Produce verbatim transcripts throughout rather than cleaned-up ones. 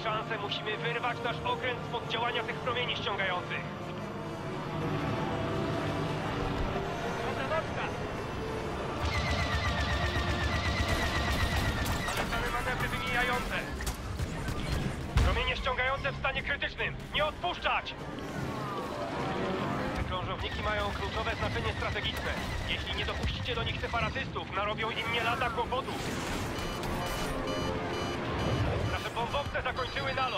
szansę, musimy wyrwać nasz okręt spod działania tych promieni ściągających. Dobra nocka! Zalecane manewry wymijające. Promienie ściągające w stanie krytycznym. Nie odpuszczać! Te krążowniki mają kluczowe znaczenie strategiczne. Jeśli nie dopuścicie do nich separatystów, narobią im nie lada kłopotów. Nasze bombowce zakończyły nalot.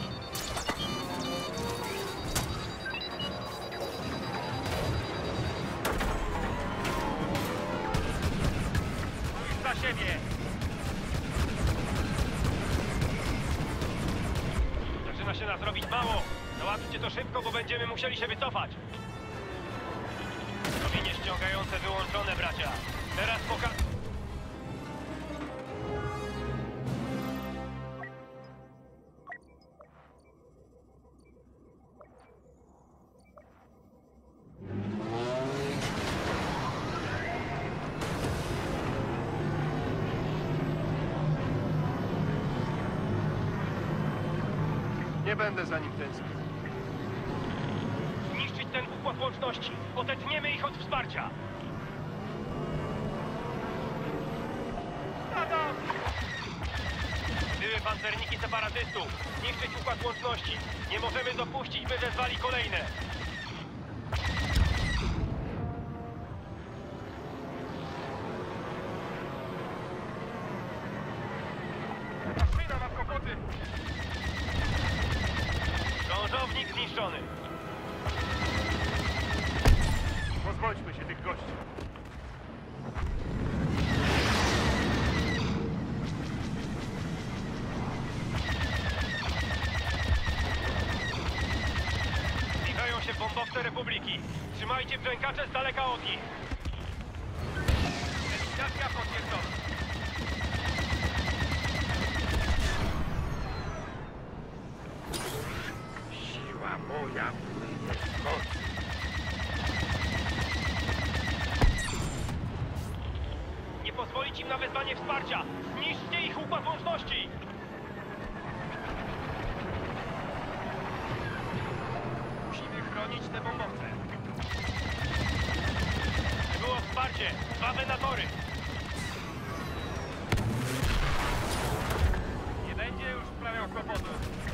Pójdź za siebie! Zaczyna się nas robić mało. Załatwcie to szybko, bo będziemy musieli się wycofać. Promienie ściągające wyłączone, bracia. Teraz poka... Nie będę za nim tęsknił. Zniszczyć ten układ łączności. Odetniemy ich od wsparcia. Były pancerniki separatystów. Zniszczyć układ łączności. Nie możemy dopuścić, by wezwali kolejne. Maszyna ma kłopoty. Krążownik zniszczony. Pozbądźmy się tych gości. Zbliżają się bombowce Republiki. Trzymajcie brzękacze z daleka od nich. Eliminacja potwierdzona. Siła moja płynie w nocy. Nie pozwolić im na wezwanie wsparcia. Zniszczcie ich układ łączności. Musimy chronić te bombowce. Było wsparcie. Dwa wenatory. Nie będzie już sprawiał kłopotu.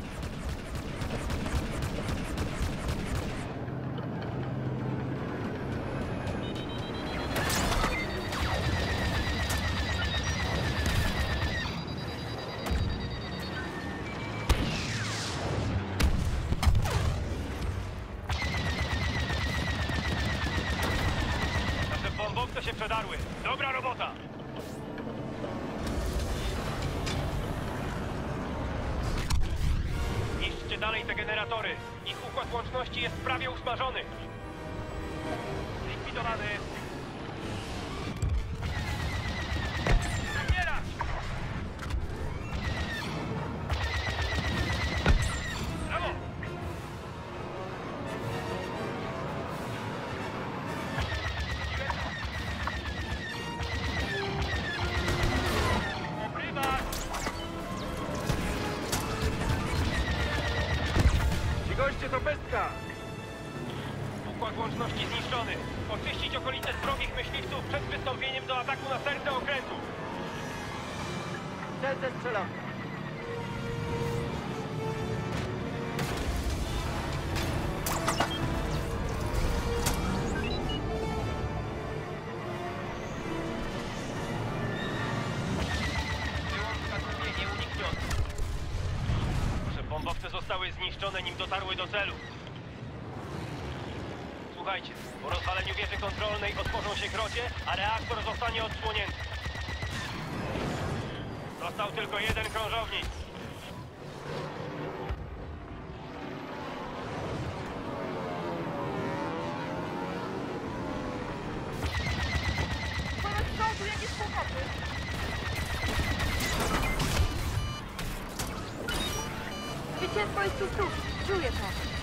Bombowce się przedarły. Dobra robota! Niszczcie dalej te generatory. Ich układ łączności jest prawie usmażony. Zlikwidowany. Umierać! Brawo! Goście to pestka! Układ łączności zniszczony. Oczyścić okolice z wrogich myśliwców przed wystąpieniem do ataku na serce okrętu. Cel zestrzelony. Bombowce zostały zniszczone, nim dotarły do celu. Słuchajcie, po rozwaleniu wieży kontrolnej otworzą się krocie, a reaktor zostanie odsłonięty. Został tylko jeden krążownik. Są tu jakieś kłopoty. Zwycięstwo jest tu, tu. Czuję to.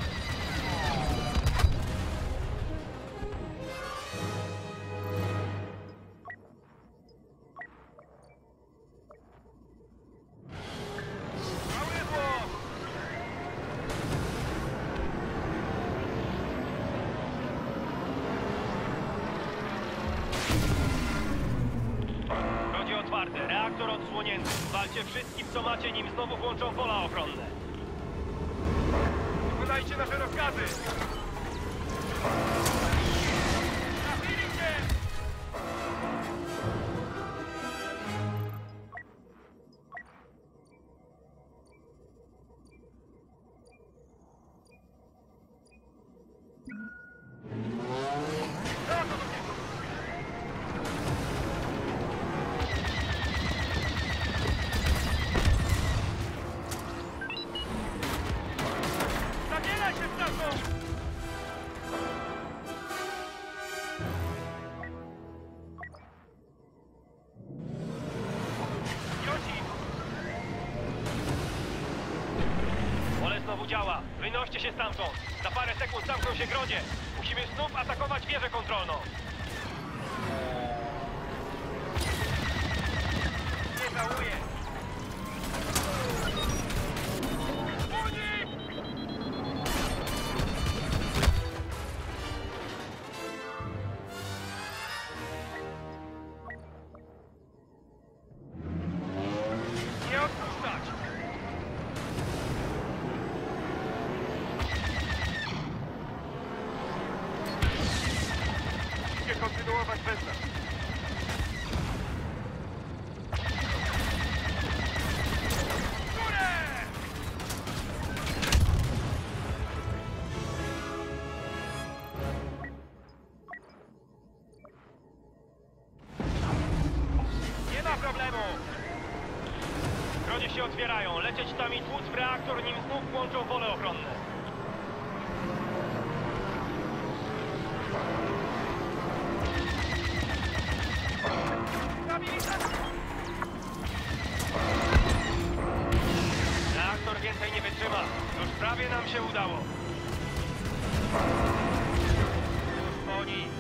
Małydło! reaktor odsłonięty. Walcie wszystkim, co macie, nim znowu włączą pola ochronne. Wykonajcie nasze rozkazy! Trafili cię! Zabieraj się w naszą! Joci! Pole znowu działa. Wynoście się stamtąd. Za parę sekund zamkną się grodzie. Musimy znów atakować wieżę kontrolną. Nie żałuję. Unik! Nie odpuszczać! Musicie kontynuować bez nas. W górę! Nie ma problemu! Grodzie się otwierają. Lecieć tam i tłuc w reaktor, nim znów włączą pole ochronne. Stabilizacja! Reaktor więcej nie wytrzyma. Już prawie nam się udało. Już po nich.